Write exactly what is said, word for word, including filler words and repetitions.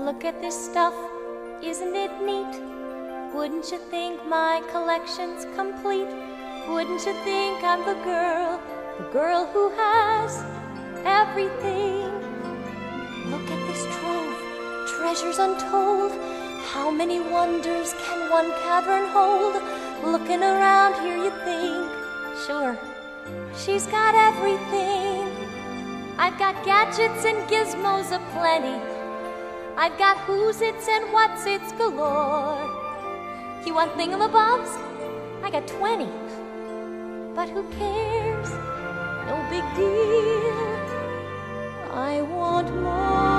Look at this stuff, isn't it neat? Wouldn't you think my collection's complete? Wouldn't you think I'm the girl, the girl who has everything? Look at this trove, treasures untold. How many wonders can one cavern hold? Looking around here you think, sure, she's got everything. I've got gadgets and gizmos aplenty. I've got who's its and what's its galore. You want thingamabobs? I got twenty. But who cares? No big deal. I want more.